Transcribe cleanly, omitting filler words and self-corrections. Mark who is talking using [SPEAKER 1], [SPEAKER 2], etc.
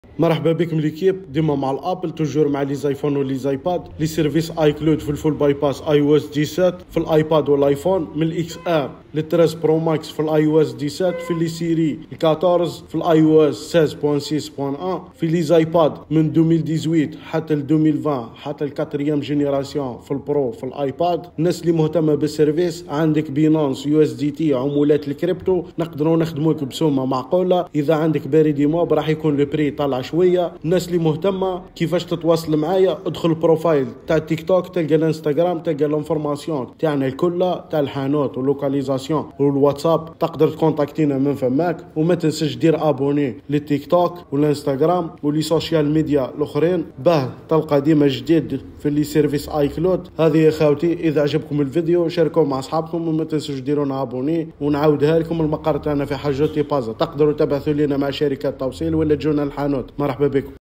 [SPEAKER 1] مرحبا بكم ليكيب ديما مع الابل توجور مع لي زايفون ولي زايباد لي سيرفيس اي كلود في الفول باي باس اي او اس 17 في الايباد والايفون من الاكس ار لل 13 برو ماكس في الاي او اس 17 في لي سيري 14 في الاي او اس 16.6.1 في لي زايباد من 2018 حتى ل 2020 حتى الكاتريام جينيراسيون في البرو في الايباد. الناس اللي مهتمه بالسيرفيس عندك بينانس يو اس دي تي عمولات الكريبتو نقدروا نخدموك بسومه معقوله. اذا عندك باريدي موب راح يكون البري طالع شويه. الناس اللي مهتمه كيفاش تتواصل معايا ادخل البروفايل تاع التيك توك تلقى الانستغرام تلقى الانفورماسيون تاعنا الكل تاع الحانوت واللوكاليزاسيون والواتساب تقدر تكونتاكتينا من فماك. وما تنساش دير ابوني للتيك توك والانستغرام ولي سوشيال ميديا الاخرين باه تلقى ديما جديد في اللي سيرفيس اي كلود. هذه يا خاوتي اذا عجبكم الفيديو شاركوه مع اصحابكم وما تنسوش ديرونا ابوني ونعاودها لكم المقر تاعنا في حاجوتي بازا. تقدروا تبعثوا لنا مع شركات توصيل ولا تجونا الحانوت. مرحبا بكم.